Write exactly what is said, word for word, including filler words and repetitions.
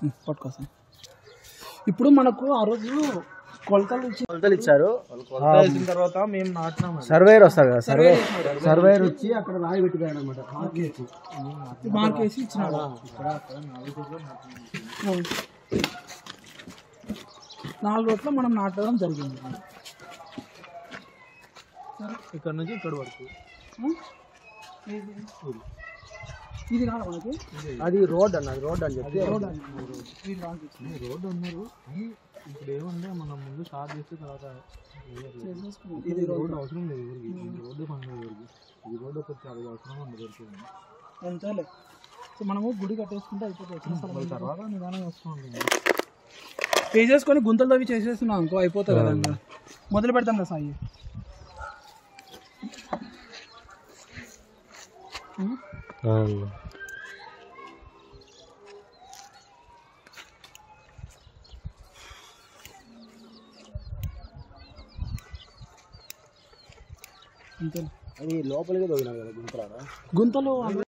పట్టుకోసం. ఇప్పుడు మనకు ఆ రోజు కొలతలు ఇచ్చి కొలతలు ఇచ్చారు. వేసిన తర్వాత మేము నాటినాము. సర్వేయర్ వస్తారు కదా, సర్వే సర్వేయర్ వచ్చి అక్కడ రాయి పెట్టిపోయాడు అనమాట. మార్కేసి ఇచ్చినాడు. నాలుగు రోజుల్లో మనం నాటడం జరిగింది. ఇక్కడ నుంచి ఇక్కడ వరకు ఇది కాదు మనకి, అది రోడ్ అన్నది, రోడ్ అని చెప్పి రోడ్ రోడ్ అన్నారు. ఇప్పుడు ఏమంటే మనం ముందు స్టార్ట్ చేస్తే తర్వాత ఇది రోడ్ అవసరం లేదు ఎవరికి, రోడ్డు పని ఎవరికి, ఇది రోడ్డు ఒకటి అది అవసరం ఉంది దొరుకుతుంది అంతేలే. సో మనము గుడి కట్టేసుకుంటే అయిపోతుంది. తర్వాత నిదానం వస్తుంది. పే చేసుకొని గుంతలు తవ్వి చేసేస్తున్నాం అనుకో అయిపోతుంది కదా. మొదలు పెడతాం కదా సాయి. అది లోపలికి తోగినారు కదా గుంతలారా గుంతలు.